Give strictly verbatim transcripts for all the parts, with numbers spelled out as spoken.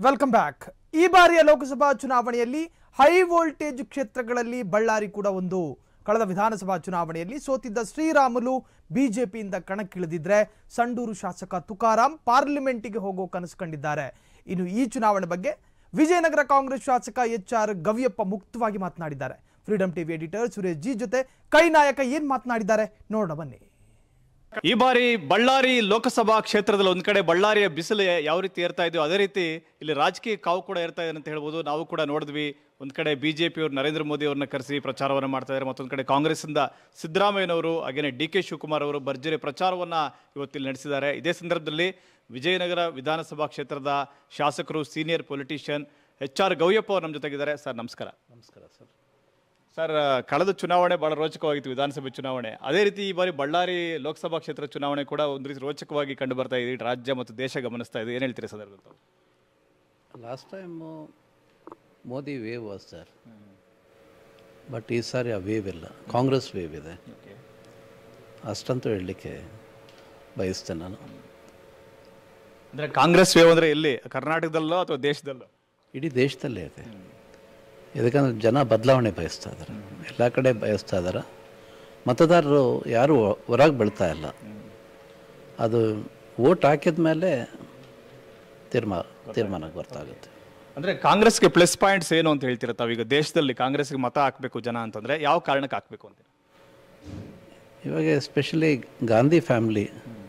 Welcome back. ಈ ಬಾರಿಯ ಲೋಕಸಭಾ ಚುನಾವಣೆಯಲ್ಲಿ ಹೈ ವೋಲ್ಟೇಜ್ ಕ್ಷೇತ್ರಗಳಲ್ಲಿ ಬಳ್ಳಾರಿ ಕೂಡ ಒಂದು. ಕಳೆದ ವಿಧಾನಸಭಾ ಚುನಾವಣೆಯಲ್ಲಿ ಸೋತಿದ್ದ ಶ್ರೀರಾಮುಲು ಬಿಜೆಪಿಯಿಂದ ಕಣಕ್ಕಿಳಿದಿದ್ರೆ ಸಂಡೂರು ಶಾಸಕ ತುಕಾರಾಂ ಪಾರ್ಲಿಮೆಂಟ್ಗೆ ಹೋಗೋ ಕನಸು ಕಂಡಿದ್ದಾರೆ. ಇನ್ನು ಈ ಚುನಾವಣೆ ಬಗ್ಗೆ ವಿಜಯನಗರ ಕಾಂಗ್ರೆಸ್ ಶಾಸಕ ಎಚ್ ಆರ್ ಗವಿಯಪ್ಪ ಮುಕ್ತವಾಗಿ ಮಾತನಾಡಿದ್ದಾರೆ. Freedom TV editor Suresh ji ಜೊತೆ ಕೈ ನಾಯಕ ಏನ್ ಮಾತನಾಡಿದ್ದಾರೆ ನೋಡೋಣ ಬನ್ನಿ. ಈ ಬಾರಿ ಬಳ್ಳಾರಿ ಲೋಕಸಭಾ ಕ್ಷೇತ್ರದಲ್ಲಿ ಒಂದ್ ಕಡೆ ಬಳ್ಳಾರಿಯ ಬಿಸಿಲು ಯಾವ ರೀತಿ ಏರ್ತಾ ಇದೆಯೋ ಅದೇ ರೀತಿ ಇಲ್ಲಿ ರಾಜಕೀಯ ಕಾವು ಕೂಡ ಏರ್ತಾ ಇದೆ ಅಂತ ಹೇಳ್ಬೋದು. ನಾವು ಕೂಡ ನೋಡಿದ್ವಿ, ಒಂದ್ ಕಡೆ ಬಿಜೆಪಿ ಅವರು ನರೇಂದ್ರ ಮೋದಿ ಅವ್ರನ್ನ ಕರೆಸಿ ಪ್ರಚಾರವನ್ನು ಮಾಡ್ತಾ ಇದ್ದಾರೆ, ಮತ್ತೊಂದ್ ಕಡೆ ಕಾಂಗ್ರೆಸ್ ಇಂದ ಸಿದ್ದರಾಮಯ್ಯನವರು ಹಾಗೇನೆ ಡಿ ಕೆ ಶಿವಕುಮಾರ್ ಅವರು ಭರ್ಜರಿ ಪ್ರಚಾರವನ್ನ ಇವತ್ತಿಲ್ಲಿ ನಡೆಸಿದ್ದಾರೆ. ಇದೇ ಸಂದರ್ಭದಲ್ಲಿ ವಿಜಯನಗರ ವಿಧಾನಸಭಾ ಕ್ಷೇತ್ರದ ಶಾಸಕರು senior politician H R Gaviyappa ಅವರು ನಮ್ಮ ಜೊತೆಗಿದ್ದಾರೆ. ಸರ್ ನಮಸ್ಕಾರ. ನಮಸ್ಕಾರ ಸರ್. ಸರ್, ಕಳೆದ ಚುನಾವಣೆ ಬಹಳ ರೋಚಕವಾಗಿತ್ತು, ವಿಧಾನಸಭೆ ಚುನಾವಣೆ. ಅದೇ ರೀತಿ ಈ ಬಾರಿ ಬಳ್ಳಾರಿ ಲೋಕಸಭಾ ಕ್ಷೇತ್ರ ಚುನಾವಣೆ ಕೂಡ ಒಂದು ರೀತಿ ರೋಚಕವಾಗಿ ಕಂಡು ಬರ್ತಾ ಇದೆ. ರಾಜ್ಯ ಮತ್ತು ದೇಶ ಗಮನಿಸ್ತಾ ಇದೆ. ಏನು ಹೇಳ್ತೀರಿ ಸಂದರ್ಭದಲ್ಲಿ? Last time Modi wave was sir, but ಈ ಸಾರಿ ಆ ವೇವ್ ಇಲ್ಲ, ಕಾಂಗ್ರೆಸ್ ವೇವ್ ಇದೆ. ಅಷ್ಟಂತೂ ಹೇಳಲಿಕ್ಕೆ ಬಯಸ್ತೇನೆ ನಾನು. ಅಂದರೆ ಕಾಂಗ್ರೆಸ್ ವೇವ್ ಅಂದರೆ ಎಲ್ಲಿ, ಕರ್ನಾಟಕದಲ್ಲೋ ಅಥವಾ ದೇಶದಲ್ಲೋ? ಇಡೀ ದೇಶದಲ್ಲೇ ಇದೆ. ಇದಕ್ಕಂದ್ರೆ ಜನ ಬದಲಾವಣೆ ಬಯಸ್ತಾ ಇದ್ದಾರೆ, ಎಲ್ಲ ಕಡೆ ಬಯಸ್ತಾ ಇದ್ದಾರೆ. ಮತದಾರರು ಯಾರು ಹೊರಗೆ ಬೀಳ್ತಾ ಇಲ್ಲ. ಅದು ವೋಟ್ ಹಾಕಿದ ಮೇಲೆ ತೀರ್ಮಾನ ತೀರ್ಮಾನಕ್ಕೆ ಗೊತ್ತಾಗುತ್ತೆ. ಅಂದರೆ ಕಾಂಗ್ರೆಸ್ಗೆ ಪ್ಲಸ್ ಪಾಯಿಂಟ್ಸ್ ಏನು ಅಂತ ಹೇಳ್ತೀರಾ ತಾವೀಗ? ದೇಶದಲ್ಲಿ ಕಾಂಗ್ರೆಸ್ಗೆ ಮತ ಹಾಕಬೇಕು ಜನ ಅಂತಂದರೆ ಯಾವ ಕಾರಣಕ್ಕೆ ಹಾಕಬೇಕು ಅಂತ? ಇವಾಗ especially Gandhi family,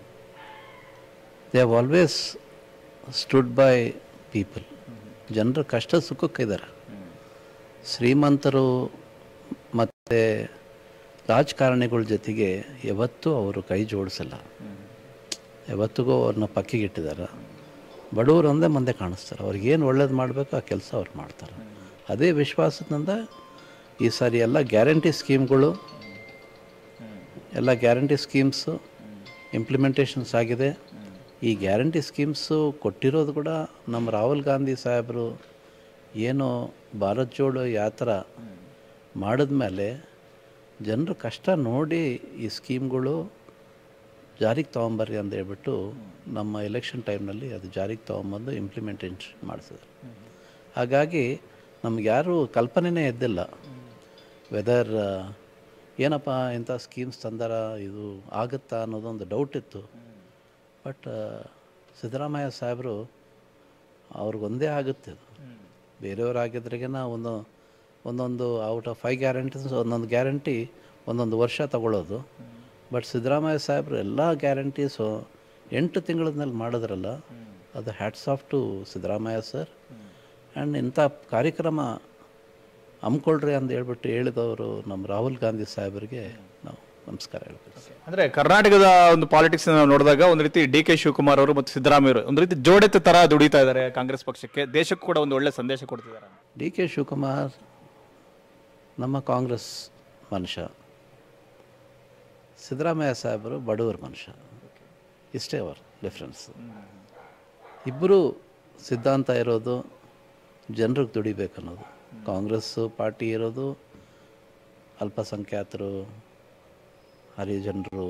they have always stood by people. ಜನರ ಕಷ್ಟ ಸುಖಕ್ಕಿದ್ದಾರೆ. ಶ್ರೀಮಂತರು ಮತ್ತು ರಾಜಕಾರಣಿಗಳ ಜೊತೆಗೆ ಯಾವತ್ತೂ ಅವರು ಕೈ ಜೋಡಿಸಲ್ಲ, ಯಾವತ್ತಿಗೂ ಅವ್ರನ್ನ ಪಕ್ಕಿಗಿಟ್ಟಿದ್ದಾರೆ. ಬಡವರು ಒಂದೇ ಮುಂದೆ ಕಾಣಿಸ್ತಾರೆ. ಅವ್ರಿಗೇನು ಒಳ್ಳೇದು ಮಾಡಬೇಕು ಆ ಕೆಲಸ ಅವ್ರು ಮಾಡ್ತಾರೆ. ಅದೇ ವಿಶ್ವಾಸದಿಂದ ಈ ಸಾರಿ ಎಲ್ಲ ಗ್ಯಾರಂಟಿ ಸ್ಕೀಮ್ಗಳು, ಎಲ್ಲ ಗ್ಯಾರಂಟಿ ಸ್ಕೀಮ್ಸು ಇಂಪ್ಲಿಮೆಂಟೇಷನ್ಸ್ ಆಗಿದೆ. ಈ ಗ್ಯಾರಂಟಿ ಸ್ಕೀಮ್ಸು ಕೊಟ್ಟಿರೋದು ಕೂಡ ನಮ್ಮ ರಾಹುಲ್ ಗಾಂಧಿ ಸಾಹೇಬರು ಏನು ಭಾರತ್ ಜೋಡೋ ಯಾತ್ರಾ ಮಾಡಿದ್ಮೇಲೆ ಜನರ ಕಷ್ಟ ನೋಡಿ ಈ ಸ್ಕೀಮ್ಗಳು ಜಾರಿಗೆ ತೊಗೊಂಬರ್ರಿ ಅಂತ ಹೇಳ್ಬಿಟ್ಟು ನಮ್ಮ ಎಲೆಕ್ಷನ್ ಟೈಮ್ನಲ್ಲಿ ಅದು ಜಾರಿಗೆ ತೊಗೊಂಬಂದು ಇಂಪ್ಲಿಮೆಂಟೇಷನ್ ಮಾಡಿಸಿದ್ರು. ಹಾಗಾಗಿ ನಮ್ಗೆ ಯಾರೂ ಕಲ್ಪನೆಯೇ ಇದ್ದಿಲ್ಲ ವೆದರ್ ಏನಪ್ಪ ಇಂಥ ಸ್ಕೀಮ್ಸ್ ತಂದಾರ, ಇದು ಆಗುತ್ತಾ ಅನ್ನೋದೊಂದು ಡೌಟ್ ಇತ್ತು. ಬಟ್ ಸಿದ್ದರಾಮಯ್ಯ ಸಾಹೇಬರು ಅವ್ರಿಗೊಂದೇ ಆಗುತ್ತೆ. ಅದು ಬೇರೆಯವರಾಗಿದ್ರಿಗಿನ ಒಂದು ಒಂದೊಂದು ಔಟ್ ಆಫ್ ಫೈವ್ ಗ್ಯಾರಂಟೀಸ್ ಒಂದೊಂದು ಗ್ಯಾರಂಟಿ ಒಂದೊಂದು ವರ್ಷ ತಗೊಳ್ಳೋದು. ಬಟ್ ಸಿದ್ದರಾಮಯ್ಯ ಸಾಹೇಬರು ಎಲ್ಲ ಗ್ಯಾರಂಟೀಸು ಎಂಟು ತಿಂಗಳಲ್ಲಿ ಮಾಡಿದ್ರಲ್ಲ, ಅದು hats off to Siddaramaiah sir. And ಇಂಥ ಕಾರ್ಯಕ್ರಮ ಹಮ್ಮಿಕೊಳ್ರಿ ಅಂತ ಹೇಳ್ಬಿಟ್ಟು ಹೇಳಿದವರು ನಮ್ಮ ರಾಹುಲ್ ಗಾಂಧಿ ಸಾಹೇಬರಿಗೆ ನಾವು ನಮಸ್ಕಾರ ಹೇಳ್ಬೇಕು. ಅಂದರೆ ಕರ್ನಾಟಕದ ಒಂದು ಪಾಲಿಟಿಕ್ಸ್ ನಾವು ನೋಡಿದಾಗ ಒಂದು ರೀತಿ ಡಿ ಕೆ ಶಿವಕುಮಾರ್ ಅವರು ಮತ್ತು ಸಿದ್ದರಾಮಯ್ಯ ಅವರು ಒಂದು ರೀತಿ ಜೋಡೆತ್ತ ಥರ ದುಡಿತಾ ಇದ್ದಾರೆ ಕಾಂಗ್ರೆಸ್ ಪಕ್ಷಕ್ಕೆ, ದೇಶಕ್ಕೂ ಕೂಡ ಒಂದು ಒಳ್ಳೆ ಸಂದೇಶ ಕೊಡ್ತಿದ್ದಾರೆ. ಡಿ ಕೆ ಶಿವಕುಮಾರ್ ನಮ್ಮ ಕಾಂಗ್ರೆಸ್ ಮನುಷ್ಯ, ಸಿದ್ದರಾಮಯ್ಯ ಸಾಹೇಬರು ಬಡವರ ಮನುಷ್ಯ. ಇಷ್ಟೇ ಅವರ ಡಿಫ್ರೆನ್ಸ್. ಇಬ್ಬರು ಸಿದ್ಧಾಂತ ಇರೋದು ಜನರಿಗೆ ದುಡಿಬೇಕನ್ನೋದು. ಕಾಂಗ್ರೆಸ್ಸು ಪಾರ್ಟಿ ಇರೋದು ಅಲ್ಪಸಂಖ್ಯಾತರು, ಹರಿಜನರು,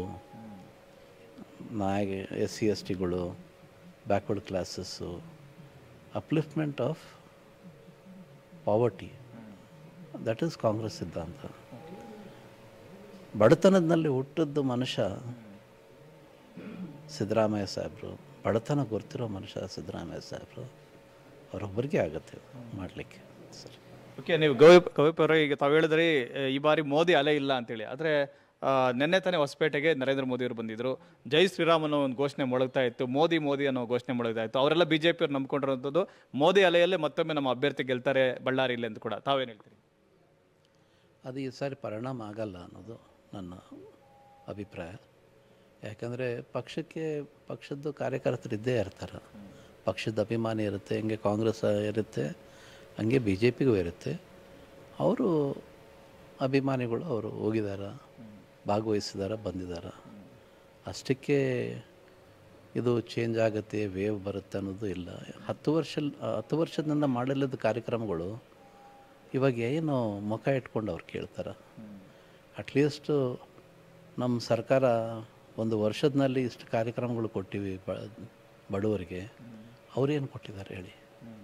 ನಾಯ ಎಸ್ ಸಿ ಎಸ್ ಟಿಗಳು, backward classes, upliftment of poverty. That is Congress ಸಿದ್ಧಾಂತ. ಬಡತನದಲ್ಲಿ ಹುಟ್ಟಿದ್ದು ಮನುಷ್ಯ ಸಿದ್ದರಾಮಯ್ಯ ಸಾಹೇಬರು, ಬಡತನ ಗೊತ್ತಿರೋ ಮನುಷ್ಯ ಸಿದ್ದರಾಮಯ್ಯ ಸಾಹೇಬರು. ಅವರೊಬ್ಬರಿಗೆ ಆಗುತ್ತೆ ಮಾಡಲಿಕ್ಕೆ ಸರ್. ಓಕೆ, ನೀವು ಗವಿ ಗವಿಪುರ ಈಗ ತಾವು ಹೇಳಿದ್ರಿ ಈ ಬಾರಿ ಮೋದಿ ಅಲೆ ಇಲ್ಲ ಅಂತೇಳಿ. ಆದರೆ ನಿನ್ನೆ ತಾನೇ ಹೊಸಪೇಟೆಗೆ ನರೇಂದ್ರ ಮೋದಿ ಅವರು ಬಂದಿದ್ದರು. ಜೈ ಶ್ರೀರಾಮ್ ಅನ್ನೋ ಒಂದು ಘೋಷಣೆ ಮೊಳಗ್ತಾ ಇತ್ತು, ಮೋದಿ ಮೋದಿ ಅನ್ನೋ ಘೋಷಣೆ ಮೊಳಗ್ತಾ ಇತ್ತು. ಅವರೆಲ್ಲ ಬಿ ಜೆ ಪಿಯವ್ರು ನಂಬ್ಕೊಂಡಿರೋಂಥದ್ದು ಮೋದಿ ಅಲೆಯಲ್ಲೇ ಮತ್ತೊಮ್ಮೆ ನಮ್ಮ ಅಭ್ಯರ್ಥಿ ಗೆಲ್ತಾರೆ ಬಳ್ಳಾರಿಯಲ್ಲಿ ಅಂತ ಕೂಡ. ತಾವೇನು ಹೇಳ್ತೀರಿ? ಅದು ಈ ಸಾರಿ ಪರಿಣಾಮ ಆಗಲ್ಲ ಅನ್ನೋದು ನನ್ನ ಅಭಿಪ್ರಾಯ. ಯಾಕಂದರೆ ಪಕ್ಷಕ್ಕೆ ಪಕ್ಷದ್ದು ಕಾರ್ಯಕರ್ತರು ಇದ್ದೇ ಇರ್ತಾರೆ. ಪಕ್ಷದ ಅಭಿಮಾನಿ ಇರುತ್ತೆ, ಹಂಗೆ ಕಾಂಗ್ರೆಸ್ ಇರುತ್ತೆ, ಹಂಗೆ ಬಿ ಜೆ ಪಿಗೂ ಇರುತ್ತೆ. ಅವರು ಅಭಿಮಾನಿಗಳು ಅವರು ಹೋಗಿದ್ದಾರೆ, ಭಾಗವಹಿಸಿದ್ದಾರೆ, ಬಂದಿದ್ದಾರೆ. ಅಷ್ಟಕ್ಕೆ ಇದು ಚೇಂಜ್ ಆಗುತ್ತೆ, ವೇವ್ ಬರುತ್ತೆ ಅನ್ನೋದು ಇಲ್ಲ. ಹತ್ತು ವರ್ಷ ಹತ್ತು ವರ್ಷದಿಂದ ಮಾಡಲಿದ್ದ ಕಾರ್ಯಕ್ರಮಗಳು ಇವಾಗ ಏನು ಮುಖ ಇಟ್ಕೊಂಡು ಅವ್ರು ಕೇಳ್ತಾರೆ. ಅಟ್ಲೀಸ್ಟು ನಮ್ಮ ಸರ್ಕಾರ ಒಂದು ವರ್ಷದಲ್ಲಿ ಇಷ್ಟು ಕಾರ್ಯಕ್ರಮಗಳು ಕೊಟ್ಟಿವಿ ಬಡವರಿಗೆ. ಅವ್ರೇನು ಕೊಟ್ಟಿದ್ದಾರೆ ಹೇಳಿ?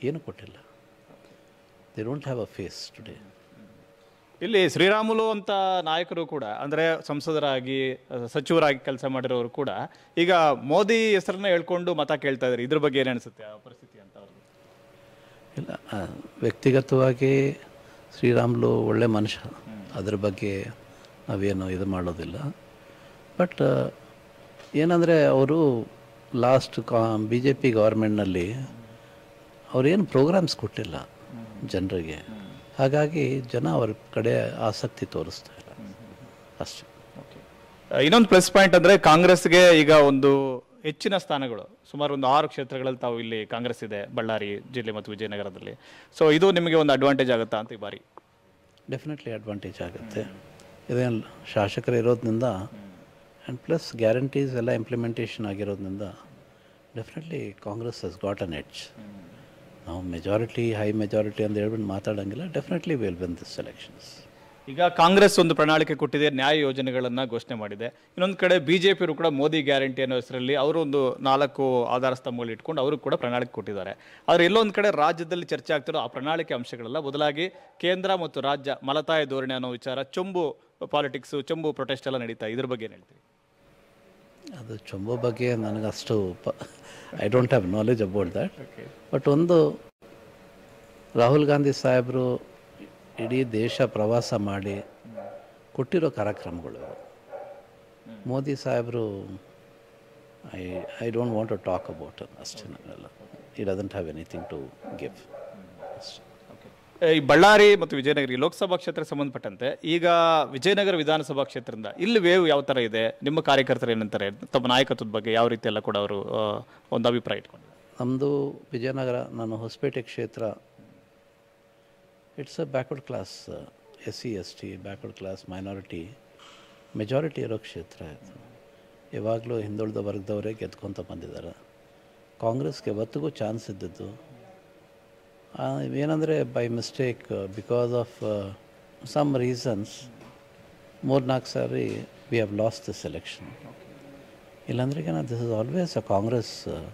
ಏನು ಕೊಟ್ಟಿಲ್ಲ. They don't have a face today. ಇಲ್ಲಿ ಶ್ರೀರಾಮುಲು ಅಂತ ನಾಯಕರು ಕೂಡ ಅಂದರೆ ಸಂಸದರಾಗಿ ಸಚಿವರಾಗಿ ಕೆಲಸ ಮಾಡಿರೋರು ಕೂಡ ಈಗ ಮೋದಿ ಹೆಸರನ್ನ ಹೇಳ್ಕೊಂಡು ಮತ ಕೇಳ್ತಾ ಇದ್ದಾರೆ. ಇದ್ರ ಬಗ್ಗೆ ಏನು ಅನಿಸುತ್ತೆ ಆ ಪರಿಸ್ಥಿತಿ ಅಂತ ಅವ್ರಿಗೆ? ಇಲ್ಲ, ವ್ಯಕ್ತಿಗತವಾಗಿ ಶ್ರೀರಾಮುಲು ಒಳ್ಳೆ ಮನುಷ್ಯ, ಅದ್ರ ಬಗ್ಗೆ ನಾವೇನು ಇದು ಮಾಡೋದಿಲ್ಲ. ಬಟ್ ಏನಂದರೆ ಅವರು ಲಾಸ್ಟ್ ಕಾ ಬಿ ಜೆ ಪಿ ಗೌರ್ಮೆಂಟ್ನಲ್ಲಿ ಅವರೇನು ಪ್ರೋಗ್ರಾಮ್ಸ್ ಕೊಟ್ಟಿಲ್ಲ ಜನರಿಗೆ, ಹಾಗಾಗಿ ಜನ ಅವ್ರ ಕಡೆ ಆಸಕ್ತಿ ತೋರಿಸ್ತಾ ಇಲ್ಲ ಅಷ್ಟೇ. ಇನ್ನೊಂದು ಪ್ಲಸ್ ಪಾಯಿಂಟ್ ಅಂದರೆ ಕಾಂಗ್ರೆಸ್ಗೆ ಈಗ ಒಂದು ಹೆಚ್ಚಿನ ಸ್ಥಾನಗಳು, ಸುಮಾರು ಒಂದು ಆರು ಕ್ಷೇತ್ರಗಳಲ್ಲಿ ತಾವು ಇಲ್ಲಿ ಕಾಂಗ್ರೆಸ್ ಇದೆ, ಬಳ್ಳಾರಿ ಜಿಲ್ಲೆ ಮತ್ತು ವಿಜಯನಗರದಲ್ಲಿ. ಸೊ ಇದು ನಿಮಗೆ ಒಂದು ಅಡ್ವಾಂಟೇಜ್ ಆಗುತ್ತಾ ಅಂತ ಈ ಬಾರಿ? ಡೆಫಿನೆಟ್ಲಿ ಅಡ್ವಾಂಟೇಜ್ ಆಗುತ್ತೆ. ಇದೇನು ಶಾಸಕರು ಇರೋದ್ರಿಂದ ಆ್ಯಂಡ್ ಪ್ಲಸ್ ಗ್ಯಾರಂಟೀಸ್ ಎಲ್ಲ ಇಂಪ್ಲಿಮೆಂಟೇಷನ್ ಆಗಿರೋದ್ರಿಂದ definitely Congress has got an edge. ನಾವು ಮೆಜಾರಿಟಿ ಹೈ ಮೆಜಾರಿಟಿ ಅಂತ ಹೇಳ್ಬಿಟ್ಟು ಮಾತಾಡೋಂಗಿಲ್ಲ. Definitely will win this elections. ಈಗ ಕಾಂಗ್ರೆಸ್ ಒಂದು ಪ್ರಣಾಳಿಕೆ ಕೊಟ್ಟಿದೆ, ನ್ಯಾಯ ಯೋಜನೆಗಳನ್ನು ಘೋಷಣೆ ಮಾಡಿದೆ. ಇನ್ನೊಂದು ಕಡೆ ಬಿ ಜೆ ಪಿಯವರು ಕೂಡ ಮೋದಿ ಗ್ಯಾರಂಟಿ ಅನ್ನೋ ಹೆಸರಲ್ಲಿ ಅವರು ಒಂದು ನಾಲ್ಕು ಆಧಾರ ಸ್ತಂಭಗಳು ಇಟ್ಕೊಂಡು ಅವರು ಕೂಡ ಪ್ರಣಾಳಿಕೆ ಕೊಟ್ಟಿದ್ದಾರೆ. ಆದರೆ ಎಲ್ಲೊಂದು ಕಡೆ ರಾಜ್ಯದಲ್ಲಿ ಚರ್ಚೆ ಆಗ್ತಿರೋ ಆ ಪ್ರಣಾಳಿಕೆ ಅಂಶಗಳೆಲ್ಲ ಬದಲಾಗಿ ಕೇಂದ್ರ ಮತ್ತು ರಾಜ್ಯ ಮಲತಾಯ ಧೋರಣೆ ಅನ್ನೋ ವಿಚಾರ, ಚೊಂಬು ಪಾಲಿಟಿಕ್ಸು, ಚೊಂಬು ಪ್ರೊಟೆಸ್ಟ್ ಎಲ್ಲ ನಡೀತಾ, ಇದ್ರ ಬಗ್ಗೆ ಏನು ಹೇಳ್ತೀವಿ? ಅದು ಚೊಂಬು ಬಗ್ಗೆ ನನಗಷ್ಟು ಪ I don't have knowledge about that. But ಒಂದು, ರಾಹುಲ್ ಗಾಂಧಿ ಸಾಹೇಬರು ಇಡೀ ದೇಶ ಪ್ರವಾಸ ಮಾಡಿ ಕೊಟ್ಟಿರೋ ಕಾರ್ಯಕ್ರಮಗಳು. ಮೋದಿ ಸಾಹೇಬರು I I don't want to talk about ಅಷ್ಟೇ. ನಾನೆಲ್ಲ it doesn't have anything to give. ಈ ಬಳ್ಳಾರಿ ಮತ್ತು ವಿಜಯನಗರ ಲೋಕಸಭಾ ಕ್ಷೇತ್ರಕ್ಕೆ ಸಂಬಂಧಪಟ್ಟಂತೆ ಈಗ ವಿಜಯನಗರ ವಿಧಾನಸಭಾ ಕ್ಷೇತ್ರದಿಂದ ಇಲ್ಲಿ ವೇವ್ ಯಾವ ಥರ ಇದೆ? ನಿಮ್ಮ ಕಾರ್ಯಕರ್ತರು ಏನಂತಾರೆ? ತಮ್ಮ ನಾಯಕತ್ವದ ಬಗ್ಗೆ ಯಾವ ರೀತಿ ಎಲ್ಲ ಕೂಡ ಅವರು ಒಂದು ಅಭಿಪ್ರಾಯ ಇಟ್ಕೊಂಡು? ನಮ್ಮದು ವಿಜಯನಗರ, ನಾನು ಹೊಸಪೇಟೆ ಕ್ಷೇತ್ರ, it's a backward class, S C S T backward class minority majority ಇರೋ ಕ್ಷೇತ್ರ ಇದು. ಯಾವಾಗಲೂ ಹಿಂದುಳಿದ ವರ್ಗದವರೇ ಗೆದ್ಕೊತ ಬಂದಿದ್ದಾರೆ. ಕಾಂಗ್ರೆಸ್ಗೆ ಯಾವತ್ತಿಗೂ ಚಾನ್ಸ್ ಇದ್ದದ್ದು ಏನಂದರೆ by mistake, because of some reasons ಮೂರು ನಾಲ್ಕು ಸಾರಿ we have lost this election. ಇಲ್ಲಾಂದ್ರೆ ಏನ this is always a Congress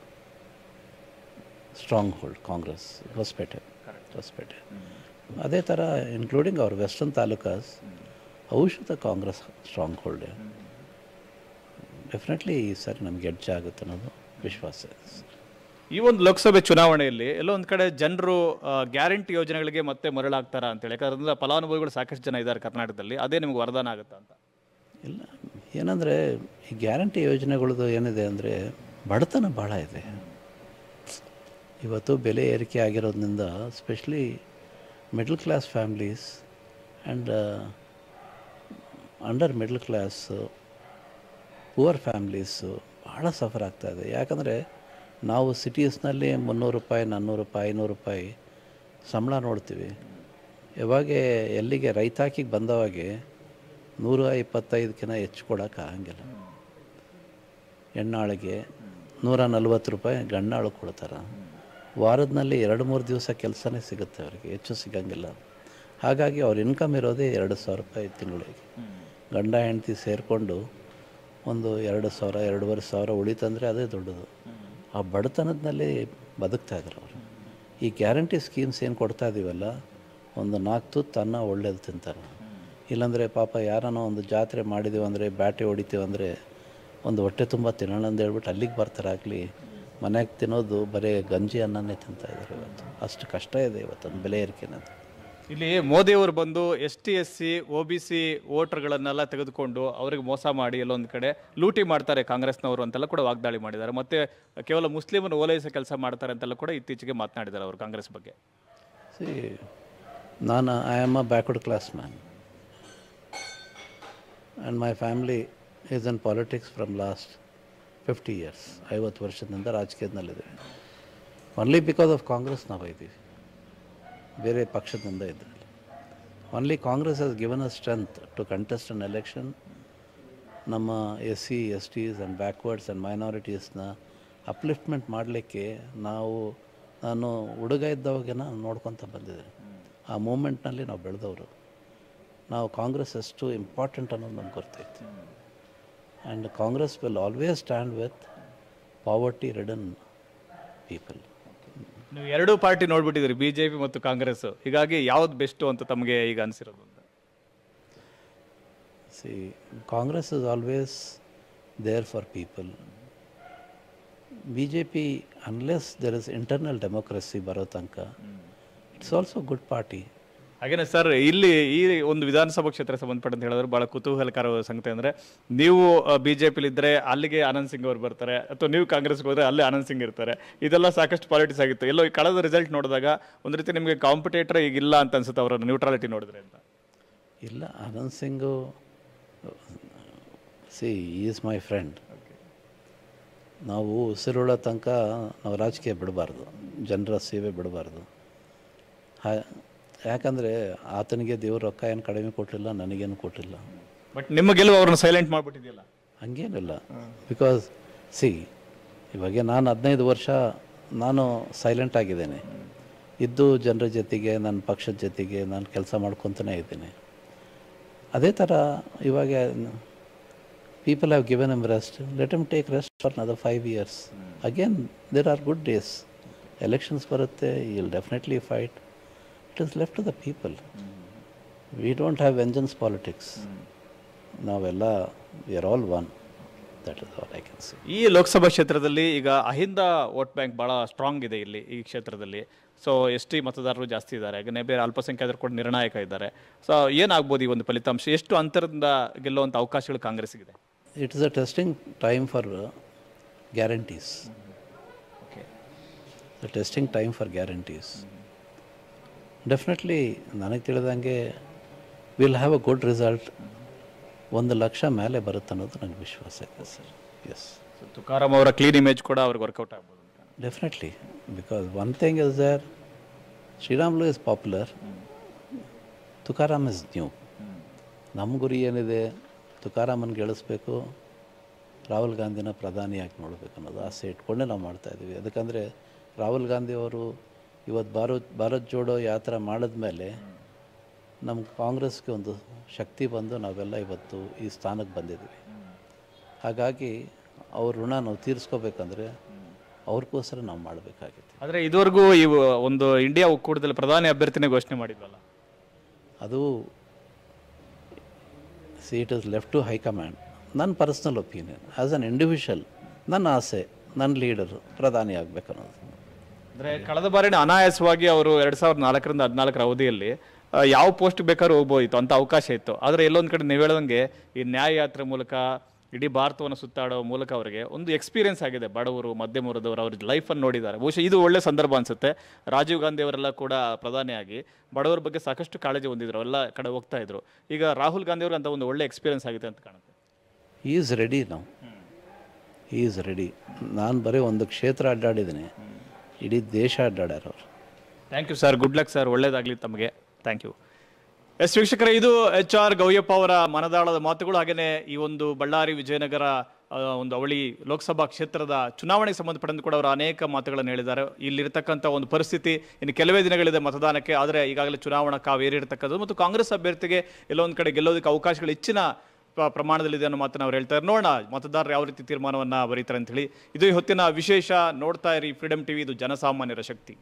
strong hold. Congress Hosapete Hosapete ಅದೇ ಥರ ಇನ್ಕ್ಲೂಡಿಂಗ್ ಅವರ್ ವೆಸ್ಟರ್ನ್ ತಾಲೂಕಾಸ್ ಔಷಧ ಕಾಂಗ್ರೆಸ್ ಸ್ಟ್ರಾಂಗ್ ಹೋಲ್ಡ್. ಡೆಫಿನೆಟ್ಲಿ ಈ ಸಾರಿ ನಮ್ಗೆ ಎಡ್ಜ್ ಆಗುತ್ತೆ ಅನ್ನೋದು ವಿಶ್ವಾಸ ಇದೆ. ಈ ಒಂದು ಲೋಕಸಭೆ ಚುನಾವಣೆಯಲ್ಲಿ ಎಲ್ಲೋ ಒಂದು ಕಡೆ ಜನರು ಗ್ಯಾರಂಟಿ ಯೋಜನೆಗಳಿಗೆ ಮತ್ತೆ ಮರಳಾಗ್ತಾರಾ ಅಂತೇಳಿ, ಯಾಕಂದ್ರೆ ಫಲಾನುಭವಿಗಳು ಸಾಕಷ್ಟು ಜನ ಇದ್ದಾರೆ ಕರ್ನಾಟಕದಲ್ಲಿ, ಅದೇ ನಿಮ್ಗೆ ವರದಾನ ಆಗುತ್ತಾ ಅಂತ? ಇಲ್ಲ, ಏನಂದರೆ ಈ ಗ್ಯಾರಂಟಿ ಯೋಜನೆಗಳದ್ದು ಏನಿದೆ ಅಂದರೆ ಬಡತನ ಭಾಳ ಇದೆ ಇವತ್ತು. ಬೆಲೆ ಏರಿಕೆ ಆಗಿರೋದ್ರಿಂದ specially middle class families and under middle class poor families ಭಾಳ ಸಫರ್ ಆಗ್ತಾಯಿದೆ. ಯಾಕಂದರೆ ನಾವು ಸಿಟೀಸ್ನಲ್ಲಿ ಮುನ್ನೂರು ರೂಪಾಯಿ ನಾನ್ನೂರು ರೂಪಾಯಿ ಐನೂರು ರೂಪಾಯಿ ಸಂಬಳ ನೋಡ್ತೀವಿ. ಯಾವಾಗ ಎಲ್ಲಿಗೆ ರೈತಾಕಿಗೆ ಬಂದವಾಗೆ ನೂರ ಇಪ್ಪತ್ತೈದಕ್ಕಿಂತ ಹೆಚ್ಚು ಕೊಡೋಕೆ ಆಗಂಗಿಲ್ಲ. ಹೆಣ್ಣಾಳಿಗೆ ನೂರ ನಲ್ವತ್ತು ರೂಪಾಯಿ ಗಂಡಾಳು ಕೊಡ್ತಾರೆ. ವಾರದಲ್ಲಿ ಎರಡು ಮೂರು ದಿವಸ ಕೆಲಸನೇ ಸಿಗುತ್ತೆ ಅವರಿಗೆ, ಹೆಚ್ಚು ಸಿಗಂಗಿಲ್ಲ. ಹಾಗಾಗಿ ಅವ್ರ ಇನ್ಕಮ್ ಇರೋದೇ ಎರಡು ಸಾವಿರ ರೂಪಾಯಿ ತಿಂಗಳಿಗೆ. ಗಂಡ ಹೆಂಡತಿ ಸೇರಿಕೊಂಡು ಒಂದು ಎರಡು ಸಾವಿರ ಎರಡೂವರೆ ಸಾವಿರ ಉಳಿತಂದರೆ ಅದೇ ದೊಡ್ಡದು. ಆ ಬಡತನದಲ್ಲಿ ಬದುಕ್ತಾ ಇದ್ರು ಅವರು. ಈ ಗ್ಯಾರಂಟಿ ಸ್ಕೀಮ್ಸ್ ಏನು ಕೊಡ್ತಾ ಇದ್ದೀವಲ್ಲ, ಒಂದು ನಾಲ್ಕು ತುತ್ತು ಅನ್ನ ಒಳ್ಳೇದು ತಿಂತಾರೆ. ಇಲ್ಲಾಂದರೆ ಪಾಪ ಯಾರನೋ ಒಂದು ಜಾತ್ರೆ ಮಾಡಿದ್ದೀವಿ ಅಂದರೆ, ಬ್ಯಾಟೆ ಹೊಡಿತೀವಿ ಅಂದರೆ ಒಂದು ಹೊಟ್ಟೆ ತುಂಬ ತಿನ್ನೋಣ ಅಂತ ಹೇಳ್ಬಿಟ್ಟು ಅಲ್ಲಿಗೆ ಬರ್ತಾರಾಗಲಿ, ಮನೆಗೆ ತಿನ್ನೋದು ಬರೀ ಗಂಜಿ ಅನ್ನನೇ ತಿಂತಾಯಿದ್ದಾರೆ ಇವತ್ತು. ಅಷ್ಟು ಕಷ್ಟ ಇದೆ ಇವತ್ತೊಂದು ಬೆಲೆ ಏರಿಕೆನದು. ಇಲ್ಲಿ ಮೋದಿಯವರು ಬಂದು S T S C O B C ವೋಟರ್ಗಳನ್ನೆಲ್ಲ ತೆಗೆದುಕೊಂಡು ಅವರಿಗೆ ಮೋಸ ಮಾಡಿ ಎಲ್ಲೊಂದು ಕಡೆ ಲೂಟಿ ಮಾಡ್ತಾರೆ ಕಾಂಗ್ರೆಸ್ನವರು ಅಂತೆಲ್ಲ ಕೂಡ ವಾಗ್ದಾಳಿ ಮಾಡಿದ್ದಾರೆ. ಮತ್ತು ಕೇವಲ ಮುಸ್ಲಿಮನ್ನು ಓಲೈಸೋ ಕೆಲಸ ಮಾಡ್ತಾರೆ ಅಂತೆಲ್ಲ ಕೂಡ ಇತ್ತೀಚೆಗೆ ಮಾತನಾಡಿದ್ದಾರೆ ಅವರು ಕಾಂಗ್ರೆಸ್ ಬಗ್ಗೆ. ಸಿ, ನಾನು I am a backward class man and my family is in politics from last fifty years. ಐವತ್ತು ವರ್ಷದಿಂದ ರಾಜಕೀಯದಲ್ಲಿದ್ದೀವಿ. ಓನ್ಲಿ ಬಿಕಾಸ್ ಆಫ್ ಕಾಂಗ್ರೆಸ್ ನಾವು ಇದ್ದೀವಿ, ಬೇರೆ ಪಕ್ಷದಿಂದ ಇದ್ದರೆ. Only Congress has given a strength to contest on election. ನಮ್ಮ S C S Ts and backwards and ಮೈನಾರಿಟೀಸ್ನ ಅಪ್ಲಿಫ್ಟ್ಮೆಂಟ್ ಮಾಡಲಿಕ್ಕೆ ನಾವು ನಾನು ಹುಡುಗ ಇದ್ದವಾಗೇನ ನೋಡ್ಕೊತ ಬಂದಿದ್ದೆ. ಆ ಮೂಮೆಂಟ್ನಲ್ಲಿ ನಾವು ಬೆಳೆದವರು. ನಾವು ಕಾಂಗ್ರೆಸ್ ಎಷ್ಟು ಇಂಪಾರ್ಟೆಂಟ್ ಅನ್ನೋದು ನಮ್ಗೆ ಗೊತ್ತೈತೆ. And Congress will always stand with poverty ridden people. ನೀವು ಎರಡೂ ಪಾರ್ಟಿ ನೋಡ್ಬಿಟ್ಟಿದ್ರಿ, ಬಿಜೆಪಿ ಮತ್ತು ಕಾಂಗ್ರೆಸ್. ಹೀಗಾಗಿ ಯಾವ್ದು ಬೆಸ್ಟು ಅಂತ ತಮಗೆ ಈಗ ಅನಿಸಿರೋದು ಅಂತ? See, Congress is always there for people. B J P unless there is internal democracy ಬರೋ ತನಕ ಇಟ್ಸ್ ಆಲ್ಸೋ ಗುಡ್ ಪಾರ್ಟಿ. ಹಾಗೇನೆ ಸರ್, ಇಲ್ಲಿ ಈ ಒಂದು ವಿಧಾನಸಭಾ ಕ್ಷೇತ್ರ ಸಂಬಂಧಪಟ್ಟಂತ ಹೇಳಿದ್ರೆ ಬಹಳ ಕುತೂಹಲಕರ ಸಂಗತಿ ಅಂದ್ರೆ, ನೀವು ಬಿಜೆಪಿಲಿ ಇದ್ರೆ ಅಲ್ಲಿಗೆ ಆನಂದ್ ಸಿಂಗ್ ಅವರು ಬರ್ತಾರೆ, ಅಥವಾ ನೀವು ಕಾಂಗ್ರೆಸ್ಗೆ ಹೋದ್ರೆ ಅಲ್ಲಿ ಆನಂದ್ ಸಿಂಗ್ ಇರ್ತಾರೆ. ಇದೆಲ್ಲ ಸಾಕಷ್ಟು ಪಾಲಿಟಿಕ್ಸ್ ಆಗಿತ್ತು. ಎಲ್ಲೋ ಈ ಕಳೆದ ರಿಸಲ್ಟ್ ನೋಡಿದಾಗ ಒಂದು ರೀತಿ ನಿಮಗೆ ಕಾಂಪಿಟೇಟರ್ ಈಗ ಇಲ್ಲ ಅಂತ ಅನ್ಸುತ್ತೆ ಅವರ ನ್ಯೂಟ್ರಾಲಿಟಿ ನೋಡಿದ್ರೆ ಅಂತ. ಇಲ್ಲ, Anand Singh see is my friend. ನಾವು ಉಸಿರುಳ್ಳೋ ತನಕ ನಾವು ರಾಜಕೀಯ ಬಿಡಬಾರ್ದು, ಜನರ ಸೇವೆ ಬಿಡಬಾರ್ದು. ಹಾ, ಯಾಕಂದರೆ ಆತನಿಗೆ ದೇವ್ರ ರೊಕ್ಕ ಏನು ಕಡಿಮೆ ಕೊಟ್ಟಿಲ್ಲ, ನನಗೇನು ಕೊಟ್ಟಿಲ್ಲ. ಬಟ್ ನಿಮ್ಮ ಗೆಲುವು ಅವ್ರನ್ನ ಸೈಲೆಂಟ್ ಮಾಡಿಬಿಟ್ಟಿದೆಯಲ್ಲ? ಹಂಗೇನಿಲ್ಲ. ಬಿಕಾಸ್ ಸಿ, ಇವಾಗ ನಾನು ಹದಿನೈದು ವರ್ಷ ನಾನು ಸೈಲೆಂಟ್ ಆಗಿದ್ದೇನೆ. ಇದ್ದು ಜನರ ಜೊತೆಗೆ, ನನ್ನ ಪಕ್ಷದ ಜೊತೆಗೆ ನಾನು ಕೆಲಸ ಮಾಡ್ಕೊತಾನೆ ಇದ್ದೀನಿ. ಅದೇ ಥರ ಇವಾಗ people have given M rest, let M tech rest for another five years. Again there are good days. Elections ಬರುತ್ತೆ, you will definitely fight. It is left to the people. We don't have vengeance politics. ನಾವೆಲ್ಲ we are all one. That is all I can say. ಈ ಲೋಕಸಭಾ ಕ್ಷೇತ್ರದಲ್ಲಿ ಈಗ Ahinda vote bank ಭಾಳ strong ಇದೆ ಇಲ್ಲಿ ಈ ಕ್ಷೇತ್ರದಲ್ಲಿ. ಸೊ ಎಸ್ ಟಿ ಮತದಾರರು ಜಾಸ್ತಿ ಇದ್ದಾರೆ, ಹಾಗೆ ಬೇರೆ ಅಲ್ಪಸಂಖ್ಯಾತರು ಕೂಡ ನಿರ್ಣಾಯಕ ಇದ್ದಾರೆ. ಸೊ ಏನಾಗ್ಬೋದು ಈ ಒಂದು ಫಲಿತಾಂಶ? ಎಷ್ಟು ಅಂತರದಿಂದ ಗೆಲ್ಲುವಂಥ ಅವಕಾಶಗಳು ಕಾಂಗ್ರೆಸ್ಗಿದೆ? It is a testing time for guarantees. Okay, the testing time for guarantees. Definitely ನನಗೆ ತಿಳಿದಂಗೆ will have a good result. ಒಂದು ಲಕ್ಷ ಮೇಲೆ ಬರುತ್ತೆ ಅನ್ನೋದು ನನಗೆ ವಿಶ್ವಾಸ ಇದೆ ಸರ್. ಎಸ್, ತುಕಾರಾಮ್ ಅವರ ಕ್ಲೀನ್ ಇಮೇಜ್ ಕೂಡ ಅವ್ರಿಗೆ ವರ್ಕೌಟ್ ಆಗ್ಬೋದು. Definitely, because one thing is there, Sriramulu is popular, Tukaram is new. ನಮ್ಮ ಗುರಿ ಏನಿದೆ, ತುಕಾರಾಮನ್ ಗೆಲ್ಲಿಸ್ಬೇಕು, ರಾಹುಲ್ ಗಾಂಧಿನ ಪ್ರಧಾನಿಯಾಗಿ ನೋಡಬೇಕು ಅನ್ನೋದು ಆಸೆ ಇಟ್ಕೊಂಡೆ ನಾವು ಮಾಡ್ತಾಯಿದ್ದೀವಿ. ಯಾಕಂದರೆ ರಾಹುಲ್ ಗಾಂಧಿ ಅವರು ಇವತ್ತು ಭಾರತ್ ಭಾರತ್ ಜೋಡೋ ಯಾತ್ರೆ ಮಾಡಿದ್ಮೇಲೆ ನಮ್ಮ ಕಾಂಗ್ರೆಸ್ಗೆ ಒಂದು ಶಕ್ತಿ ಬಂದು ನಾವೆಲ್ಲ ಇವತ್ತು ಈ ಸ್ಥಾನಕ್ಕೆ ಬಂದಿದ್ದೀವಿ. ಹಾಗಾಗಿ ಅವ್ರ ಋಣ ನಾವು ತೀರಿಸ್ಕೋಬೇಕಂದ್ರೆ ಅವ್ರಿಗೋಸ್ಕರ ನಾವು ಮಾಡಬೇಕಾಗಿತ್ತು. ಆದರೆ ಇದುವರೆಗೂ ಈ ಒಂದು ಇಂಡಿಯಾ ಒಕ್ಕೂಟದಲ್ಲಿ ಪ್ರಧಾನಿ ಅಭ್ಯರ್ಥಿನೇ ಘೋಷಣೆ ಮಾಡಿದ್ವಲ್ಲ, ಅದು see it is left to high command. ನನ್ನ personal opinion as an individual, ನನ್ನ ಆಸೆ ನನ್ನ ಲೀಡರು ಪ್ರಧಾನಿ ಆಗಬೇಕನ್ನೋದು. ಅಂದರೆ ಕಳೆದ ಬಾರಿನ ಅನಾಯಾಸವಾಗಿ ಅವರು ಎರಡು ಸಾವಿರದ ನಾಲ್ಕರಿಂದ ಹದಿನಾಲ್ಕರ ಅವಧಿಯಲ್ಲಿ ಯಾವ ಪೋಸ್ಟ್ ಬೇಕಾದ್ರೂ ಹೋಗ್ಬೋದಿತ್ತು ಅಂತ ಅವಕಾಶ ಇತ್ತು. ಆದರೆ ಎಲ್ಲೊಂದು ಕಡೆ ನೀವು ಹೇಳ್ದಂಗೆ ಈ ನ್ಯಾಯ ಯಾತ್ರೆ ಮೂಲಕ ಇಡೀ ಭಾರತವನ್ನು ಸುತ್ತಾಡೋ ಮೂಲಕ ಅವರಿಗೆ ಒಂದು ಎಕ್ಸ್ಪೀರಿಯನ್ಸ್ ಆಗಿದೆ. ಬಡವರು, ಮಧ್ಯಮ ವರ್ಗದವರು ಅವ್ರ ಲೈಫನ್ನು ನೋಡಿದ್ದಾರೆ. ಬಹುಶಃ ಇದು ಒಳ್ಳೆ ಸಂದರ್ಭ ಅನಿಸುತ್ತೆ. ರಾಜೀವ್ ಗಾಂಧಿ ಅವರೆಲ್ಲ ಕೂಡ ಪ್ರಧಾನಿಯಾಗಿ ಬಡವರ ಬಗ್ಗೆ ಸಾಕಷ್ಟು ಕಾಳಜಿ ಹೊಂದಿದ್ರು, ಎಲ್ಲ ಕಡೆ ಹೋಗ್ತಾ ಇದ್ರು. ಈಗ ರಾಹುಲ್ ಗಾಂಧಿ ಅವರು ಅಂತ ಒಂದು ಒಳ್ಳೆ ಎಕ್ಸ್ಪೀರಿಯನ್ಸ್ ಆಗಿದೆ ಅಂತ ಕಾಣುತ್ತೆ. ಈ ಈಸ್ ರೆಡಿ ನಾವು, ಈ ಈಸ್ ರೆಡಿ. ನಾನು ಬರೀ ಒಂದು ಕ್ಷೇತ್ರ ಅಡ್ಡಾಡಿದ್ದೀನಿ, ಇಡೀ ದೇಶ ಅಡ್ಡಾಡ್ಯಾರ ಅವರು. Thank you sir, good luck sir, ಒಳ್ಳೇದಾಗಲಿ ತಮಗೆ. Thank you. ಎಸ್ ವೀಕ್ಷಕರೇ, ಇದು ಎಚ್ ಆರ್ ಗೌಯಪ್ಪ ಅವರ ಮನದಾಳದ ಮಾತುಗಳು. ಹಾಗೆಯೇ ಈ ಒಂದು ಬಳ್ಳಾರಿ ವಿಜಯನಗರ ಒಂದು ಅವಳಿ ಲೋಕಸಭಾ ಕ್ಷೇತ್ರದ ಚುನಾವಣೆಗೆ ಸಂಬಂಧಪಟ್ಟಂತೆ ಕೂಡ ಅವರು ಅನೇಕ ಮಾತುಗಳನ್ನು ಹೇಳಿದ್ದಾರೆ. ಇಲ್ಲಿರ್ತಕ್ಕಂಥ ಒಂದು ಪರಿಸ್ಥಿತಿ ಇನ್ನು ಕೆಲವೇ ದಿನಗಳಿದೆ ಮತದಾನಕ್ಕೆ, ಆದರೆ ಈಗಾಗಲೇ ಚುನಾವಣಾ ಕಾವು ಏರಿರ್ತಕ್ಕಂಥದ್ದು ಮತ್ತು ಕಾಂಗ್ರೆಸ್ ಅಭ್ಯರ್ಥಿಗೆ ಎಲ್ಲೊಂದು ಕಡೆ ಗೆಲ್ಲೋದಕ್ಕೆ ಅವಕಾಶಗಳು ಹೆಚ್ಚಿನ ಪ್ರಮಾಣದಲ್ಲಿದೆ ಅನ್ನೋ ಮಾತನ್ನು ಅವ್ರು ಹೇಳ್ತಾರೆ. ನೋಡೋಣ ಮತದಾರರು ಯಾವ ರೀತಿ ತೀರ್ಮಾನವನ್ನು ಬರೀತಾರೆ ಅಂತ ಹೇಳಿ. ಇದು ಹೊತ್ತಿನ ವಿಶೇಷ. ನೋಡ್ತಾ ಇರಿ ಫ್ರೀಡಮ್ ಟಿವಿ, ಇದು ಜನಸಾಮಾನ್ಯರ ಶಕ್ತಿ.